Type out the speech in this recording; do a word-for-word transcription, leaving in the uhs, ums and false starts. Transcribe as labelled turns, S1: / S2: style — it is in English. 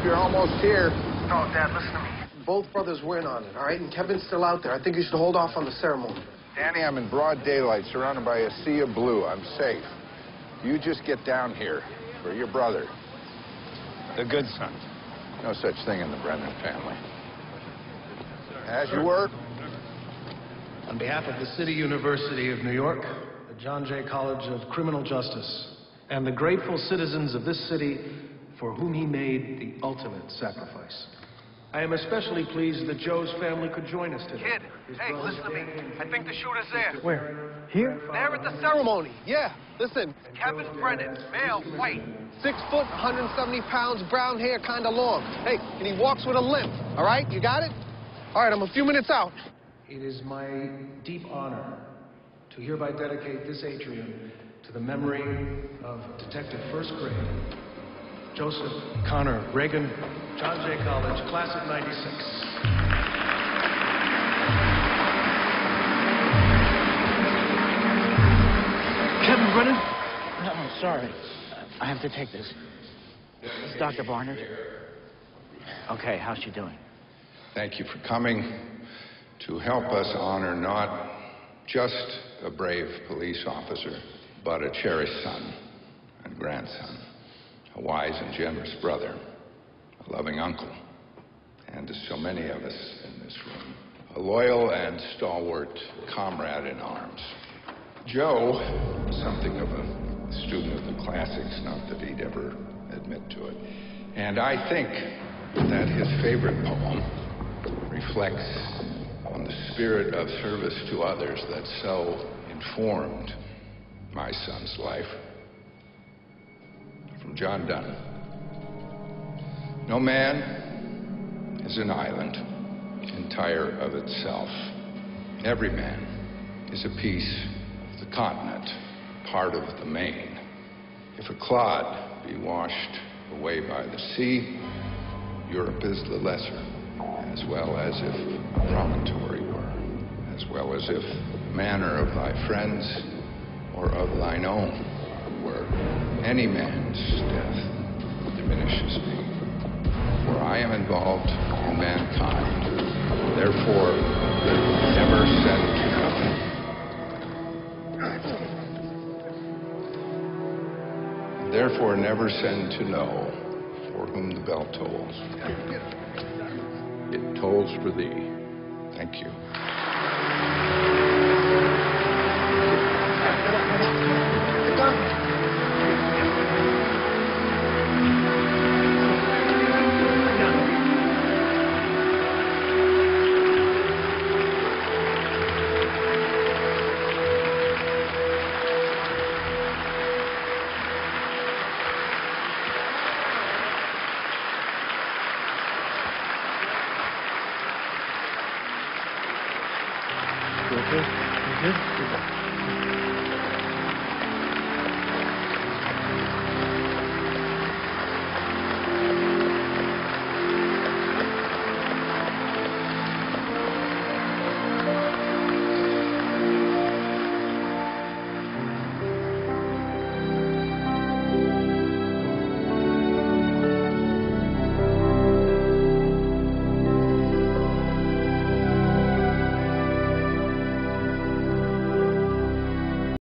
S1: you're almost here.
S2: No, Dad, listen to me.
S3: Both brothers were in on it, all right? And Kevin's still out there. I think you should hold off on the ceremony.
S1: Danny, I'm in broad daylight, surrounded by a sea of blue. I'm safe. You just get down here for your brother.
S4: The good son.
S1: No such thing in the Brennan family. As you were.
S5: On behalf of the City University of New York, the John Jay College of Criminal Justice, and the grateful citizens of this city for whom he made the ultimate sacrifice, I am especially pleased that Joe's family could join us today.
S2: Kid, hey, listen to me. I think the shooter's there.
S3: Where? Here?
S2: There at the ceremony.
S3: Yeah, listen.
S2: Kevin Brennan, male, white.
S3: Six foot, one hundred seventy pounds, brown hair, kind of long. Hey, and he walks with a limp, all right? You got it? All right, I'm a few minutes out.
S5: It is my deep honor to hereby dedicate this atrium to the memory of Detective First Grade Joseph Connor Reagan, John Jay College, class of ninety-six.
S2: Kevin Brennan?
S6: No, I'm sorry. I have to take this. This is Doctor Barnard. Okay, how's she doing?
S1: Thank you for coming to help us honor not just a brave police officer, but a cherished son and grandson, a wise and generous brother, a loving uncle, and to so many of us in this room, a loyal and stalwart comrade in arms. Joe was something of a student of the classics, not that he'd ever admit to it. And I think that his favorite poem reflects on the spirit of service to others that so informed my son's life. From John Donne. No man is an island, entire of itself. Every man is a piece of the continent, part of the main. If a clod be washed away by the sea, Europe is the lesser, as well as if a promontory were, as well as if the manner of thy friends or of thine own were. Any man's death diminishes me, for I am involved in mankind, therefore never sent to know. Therefore never send to know for whom the bell tolls. It tolls for thee. Thank you.